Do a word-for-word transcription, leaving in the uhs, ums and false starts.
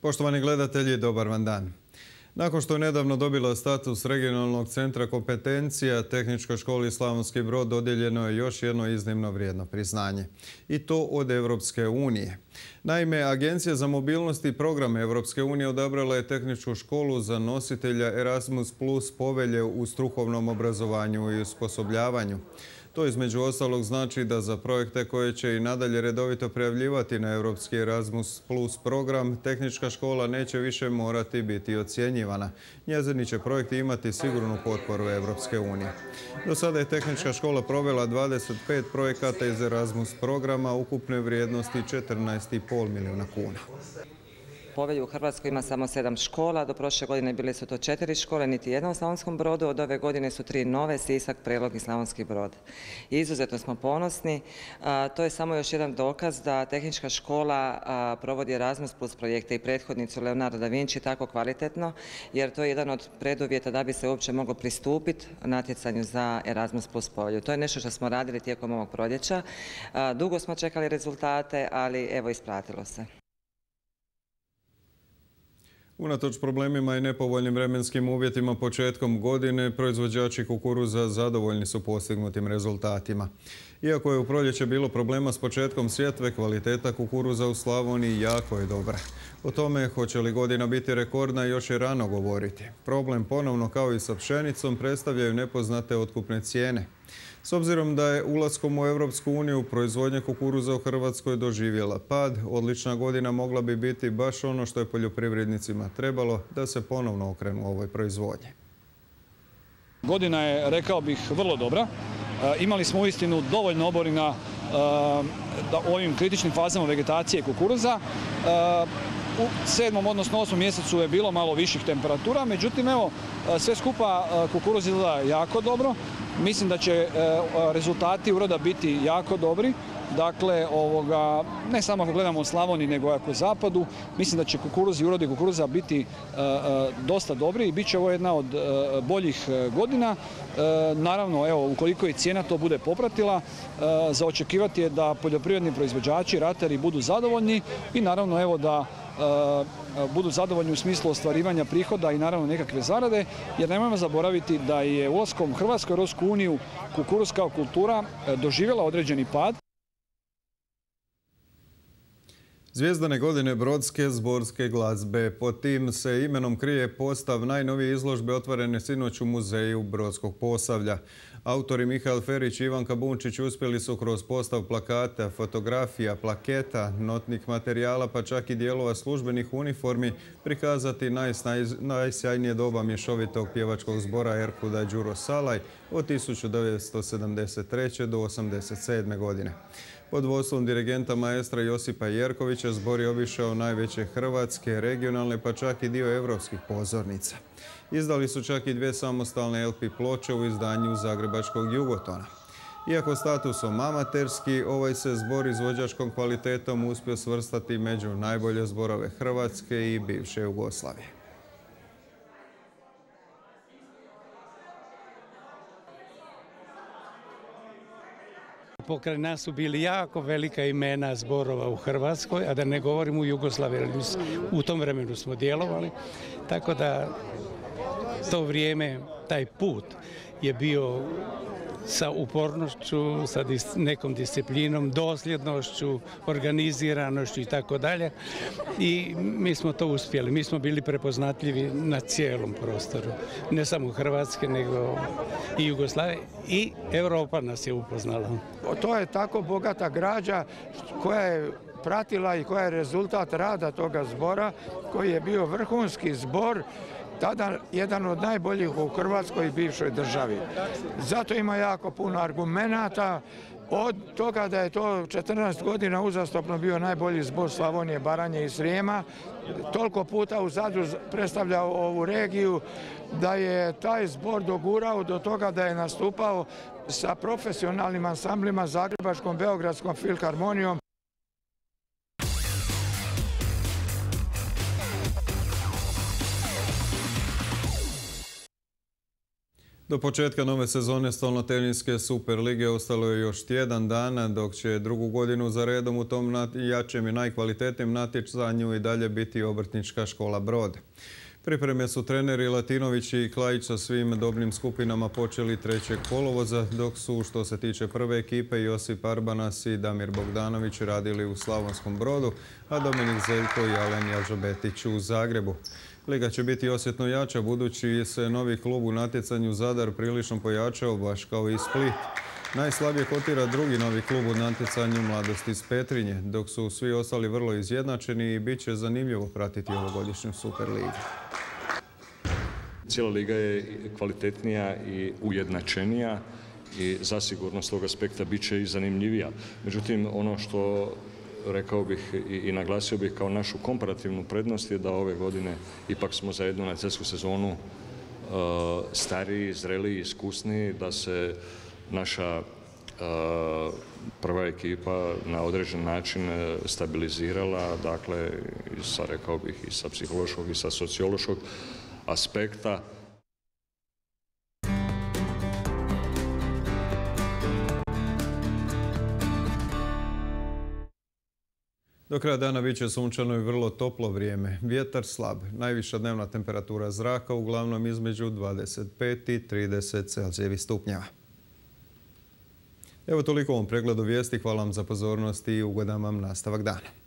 Poštovani gledatelji, dobar vam dan. Nakon što je nedavno dobila status regionalnog centra kompetencija, Tehničkoj školi Slavonski Brod dodijeljeno je još jedno iznimno vrijedno priznanje. I to od Europske unije. Naime, Agencija za mobilnost i program Europske unije odabrala je Tehničku školu za nositelja Erasmus plus povelje u strukovnom obrazovanju i osposobljavanju. To između ostalog znači da za projekte koje će i nadalje redovito prijavljivati na Europski Erasmus plus program, Tehnička škola neće više morati biti ocjenjivana. Njezini će projekti imati sigurnu potporu Europske unije. Do sada je Tehnička škola provela dvadeset pet projekata iz Erasmus programa ukupne vrijednosti četrnaest i pol milijuna kuna. Povelju u Hrvatskoj ima samo sedam škola, do prošle godine bile su to četiri škole, niti jedna u Slavonskom Brodu, od ove godine su tri nove, Sisak, Prelog i Slavonski Brod. I izuzetno smo ponosni, to je samo još jedan dokaz da Tehnička škola provodi Erasmus plus projekte i prethodnicu Leonardo da Vinci tako kvalitetno, jer to je jedan od preduvjeta da bi se uopće moglo pristupiti natjecanju za Erasmus plus povelju. To je nešto što smo radili tijekom ovog proljeća. Dugo smo čekali rezultate, ali evo ispratilo se. Unatoč problemima i nepovoljnim vremenskim uvjetima početkom godine, proizvođači kukuruza zadovoljni su postignutim rezultatima. Iako je u proljeće bilo problema s početkom sjetve, kvaliteta kukuruza u Slavoniji jako je dobra. O tome hoće li godina biti rekordna još je rano govoriti. Problem ponovno kao i sa pšenicom predstavljaju nepoznate otkupne cijene. S obzirom da je ulaskom u Europsku uniju proizvodnja kukuruza u Hrvatskoj doživjela pad, odlična godina mogla bi biti baš ono što je poljoprivrednicima trebalo da se ponovno okrenu ovoj proizvodnji. Godina je, rekao bih, vrlo dobra. Imali smo uistinu dovoljno oborina u ovim kritičnim fazama vegetacije kukuruza. U sedmom, odnosno osmom mjesecu je bilo malo viših temperatura, međutim, evo, sve skupa kukuruz izgleda jako dobro. Mislim da će rezultati uroda biti jako dobri. Dakle, ovoga, ne samo ako gledamo u Slavoniji, nego ako u zapadu, mislim da će kukuruz i urodi kukuruza biti uh, uh, dosta dobri i bit će ovo jedna od uh, boljih uh, godina. Uh, naravno, evo, ukoliko i cijena to bude popratila, uh, za očekivati je da poljoprivredni proizvođači, ratari budu zadovoljni i naravno, evo, da uh, budu zadovoljni u smislu ostvarivanja prihoda i naravno nekakve zarade, jer nemojmo zaboraviti da je ulaskom Hrvatske u Europsku uniju kukuruz kao kultura uh, doživjela određeni pad. Zvijezdane godine brodske zborske glazbe. Pod tim se imenom krije postav najnovije izložbe otvorene sinoć u muzeju Brodskog Posavlja. Autori Mihael Ferić i Ivanka Bunčić uspjeli su kroz postav plakata, fotografija, plaketa, notnih materijala pa čak i dijelova službenih uniformi prikazati najsjajnije doba mješovitog pjevačkog zbora Erkuda Đuro Salaj od tisuću devetsto sedamdeset treće do osamdeset sedme godine. Pod vodstvom dirigenta maestra Josipa Jerkovića zbor je obišao najveće hrvatske, regionalne pa čak i dio europskih pozornica. Izdali su čak i dvije samostalne el pe ploče u izdanju Zagrebačkog Jugotona. Iako statusom amaterski, ovaj se zbor izvođačkom kvalitetom uspio svrstati među najbolje zborove Hrvatske i bivše Jugoslavije. Pokraj nas su bili jako velika imena zborova u Hrvatskoj, a da ne govorim u Jugoslaviji, u tom vremenu smo djelovali. Tako da to vrijeme, taj put je bio sa upornošću, sa nekom disciplinom, dosljednošću, organiziranošću i tako dalje. I mi smo to uspjeli. Mi smo bili prepoznatljivi na cijelom prostoru. Ne samo Hrvatske, nego i Jugoslavije. I Europa nas je upoznala. To je tako bogata građa koja je pratila i koja je rezultat rada toga zbora, koji je bio vrhunski zbor, tada jedan od najboljih u Hrvatskoj i bivšoj državi. Zato ima jako puno argumenata, od toga da je to četrnaest godina uzastopno bio najbolji zbor Slavonije, Baranje i Srijema, toliko puta u Zadru predstavljao ovu regiju, da je taj zbor dogurao do toga da je nastupao sa profesionalnim ansamblima, Zagrebačkom, Beogradskom filharmonijom. Do početka nove sezone stolnoteniske Super lige ostalo je još tjedan dana, dok će drugu godinu za redom u tom jačem i najkvalitetnijem natjecanju i dalje biti Obrtnička škola Brod. Pripreme su treneri Latinović i Klajić sa svim dobnim skupinama počeli trećeg kolovoza, dok su, što se tiče prve ekipe, Josip Arbanas i Damir Bogdanović radili u Slavonskom Brodu, a Dominik Zeljko i Alen Jalžabetić u Zagrebu. Liga će biti osjetno jača, budući se novi klub u natjecanju Zadar prilično pojačao, baš kao i Split. Najslabije kotira drugi novi klub u natjecanju Mladost iz Petrinje, dok su svi ostali vrlo izjednačeni i bit će zanimljivo pratiti ovogodišnju Super ligu. Cijela liga je kvalitetnija i ujednačenija i zasigurno s tog aspekta bit će i zanimljivija. Međutim, ono što rekao bih i naglasio bih kao našu komparativnu prednost je da ove godine ipak smo za jednu natjecku sezonu stariji, zreliji, iskusniji, da se naša prva ekipa na određen način stabilizirala, dakle, sa, rekao bih, i sa psihološkog i sa sociološkog aspekta. Do kraja dana bit će sunčano i vrlo toplo vrijeme. Vjetar slab. Najviša dnevna temperatura zraka uglavnom između dvadeset pet i trideset Celzijevih stupnjeva. Evo toliko u ovom pregledu vijesti. Hvala vam za pozornost i ugodan vam nastavak dana.